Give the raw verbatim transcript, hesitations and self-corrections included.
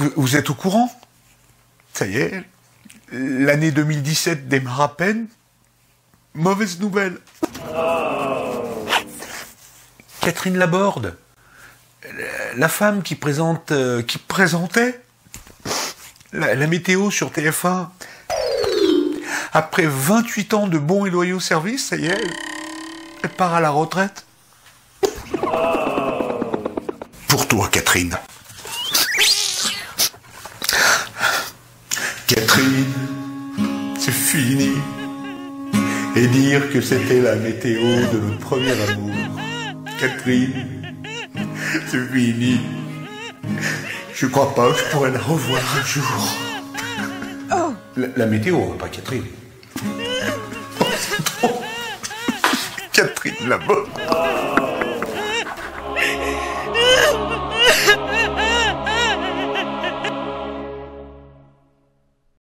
Vous, vous êtes au courant? Ça y est, l'année deux mille dix-sept démarre à peine. Mauvaise nouvelle. Catherine Laborde, la femme qui présente, euh, qui présentait la, la météo sur T F un, après vingt-huit ans de bons et loyaux services, ça y est, elle part à la retraite. Pour toi, Catherine. Catherine, c'est fini. Et dire que c'était la météo de notre premier amour. Catherine, c'est fini. Je crois pas que je pourrais la revoir un jour. Oh. La, la météo, pas Catherine. Oh, c'est trop. Catherine Laborde.